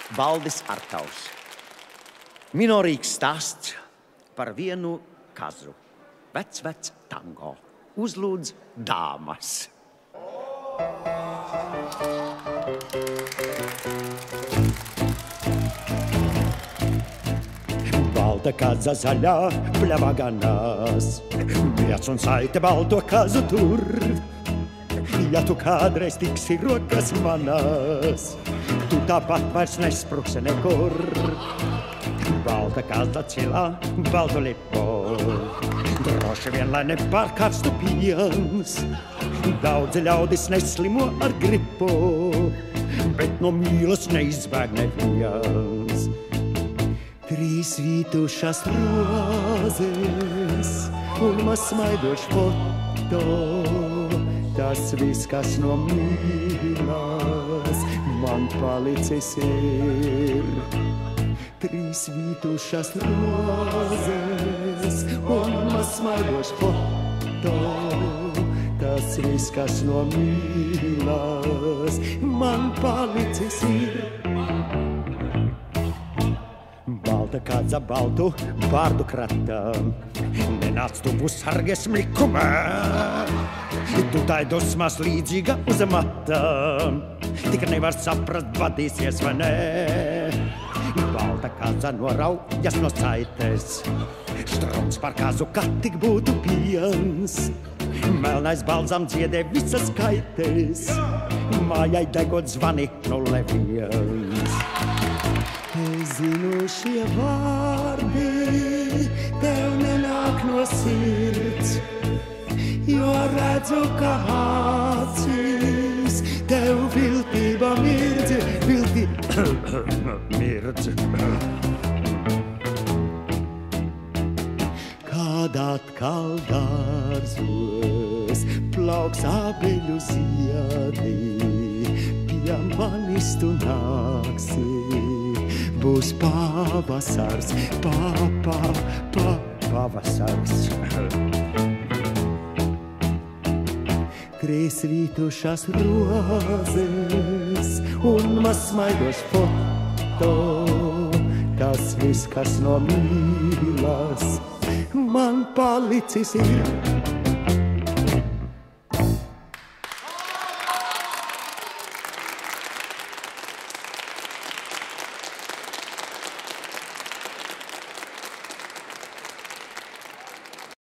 Valdis Artaus. Minorīgs stāsts par vienu kazu. Vecs tango. Uzlūdz dāmas. Balta kaza zaļā pļavā ganās. Miec un saite balto kazu tur. Ja tu kādreiz tiksi rokas manās, tu tāpat vairs nespruksi nekur. Balta kaza cilā, baltu lipo, droši vien, lai nepārkarstu piens. Daudzi ļaudis neslimo ar gripu, bet no mīlas neizbēg neviens. Trīs vītušas rozes un maz smaidošs foto. Tas viss, kas no mīlas man palicis ir. Trīs vītušas rozes un maz smaidošs foto. Tas viss, kas no mīlas man palicis ir. Balta kaza baltu vārdu krata, nenāc tuvu sarges likumā. Tu tai dusmās līdzīga uz mata, tik nevar saprast, vadīsies vai nē. Balta kaza noraujas no saites, strums par kazu, kā tik būtu piens. Melnais balzam dziedē visas kaites, mājai degot zvani no neviens. Es zinu, šie vārdi tev nenāk no sirds, jo redzu, ka acīs tev viltība mirdz, mirdz. Kad atkal dārzos plauks abeļu ziedi, pie manis tu nāksi, būs pavasars, pavasars. Trīs vītušas rozes un maz smaidošs foto. Tas viss, kas no mīlas man palicis ir.